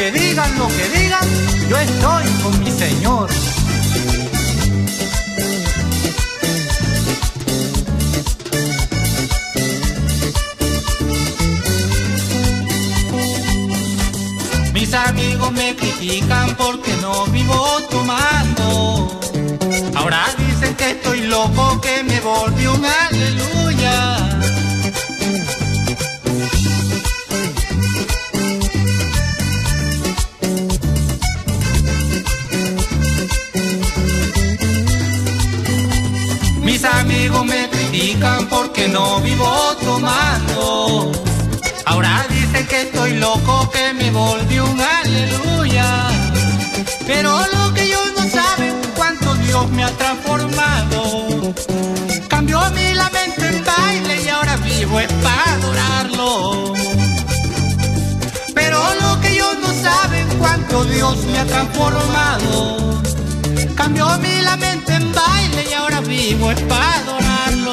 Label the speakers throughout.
Speaker 1: que digan lo que digan, yo estoy con mi Señor. Mis amigos me critican porque no vivo tomando. Ahora dicen que estoy loco, que me volví un aleluya. Mis amigos me critican porque no vivo tomando. Ahora dicen que estoy loco, que me volví un aleluya. Pero lo que ellos no saben, cuánto Dios me ha transformado. Cambió mi lamento en baile y ahora vivo es para adorarlo. Pero lo que ellos no saben, cuánto Dios me ha transformado. Cambió mi lamento en baile y ahora vivo es para adorarlo.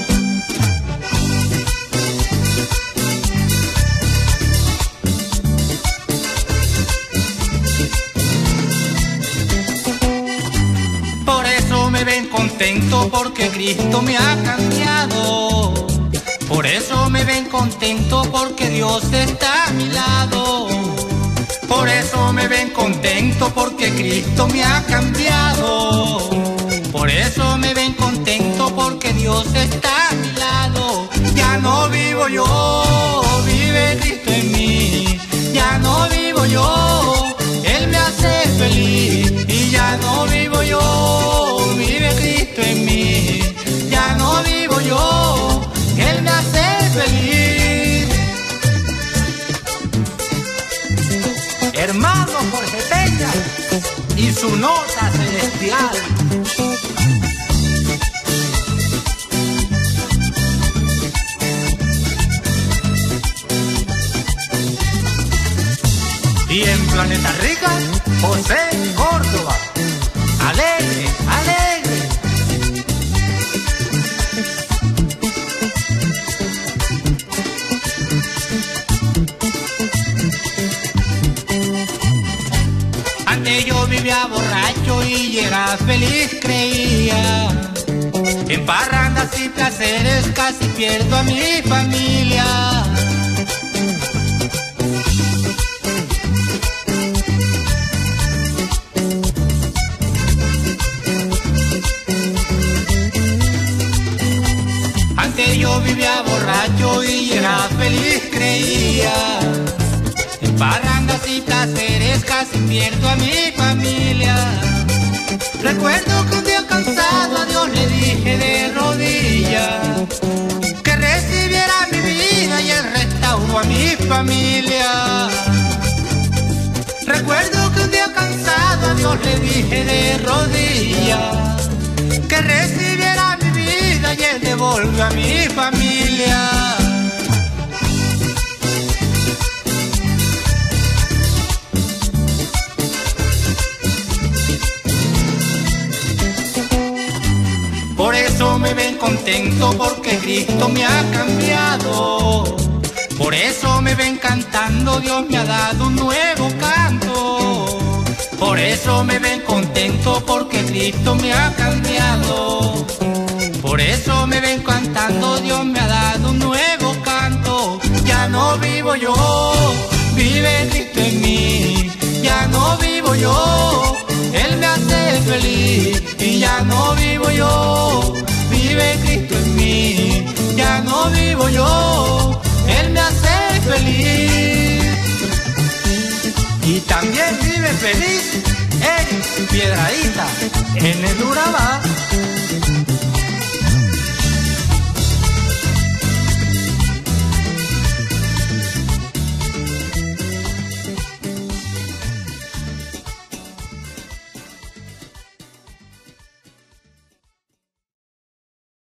Speaker 1: Por eso me ven contento, porque Cristo me ha cambiado. Por eso me ven contento, porque Dios está a mi lado. Por eso me ven contento, porque Cristo me ha cambiado. Por eso me ven contento, porque Dios está a mi lado. Ya no vivo yo, vive Cristo en mí. Ya no vivo yo, Él me hace feliz. Y ya no vivo yo, vive Cristo en mí. Ya no vivo yo, Él me hace feliz. Hermano Jorge Peña y su nota celestial. Y en Planeta Rica, José Córdoba. Alegre, alegre. Antes yo vivía borracho y era feliz, creía. En parrandas y placeres casi pierdo a mi familia. Antes yo vivía borracho y era feliz, creía. En parrandas y placeres casi pierdo a mi familia. Recuerdo que un día cansado a Dios le dije de rodillas que recibiera mi vida y Él restauró a mi familia. Recuerdo que un día cansado a Dios le dije de rodillas que recibiera mi vida y Él devolvió a mi familia. Por eso me ven contento, porque Cristo me ha cambiado. Por eso me ven cantando, Dios me ha dado un nuevo canto. Por eso me ven contento, porque Cristo me ha cambiado. Por eso me ven cantando, Dios me ha dado un nuevo canto. Ya no vivo yo, vive Cristo en mí. Ya no vivo yo, Él me hace feliz. Y ya no vivo yo, vive Cristo en mí. Ya no vivo yo, Él me hace feliz. Y también vive feliz en Piedradita, en el Urabá.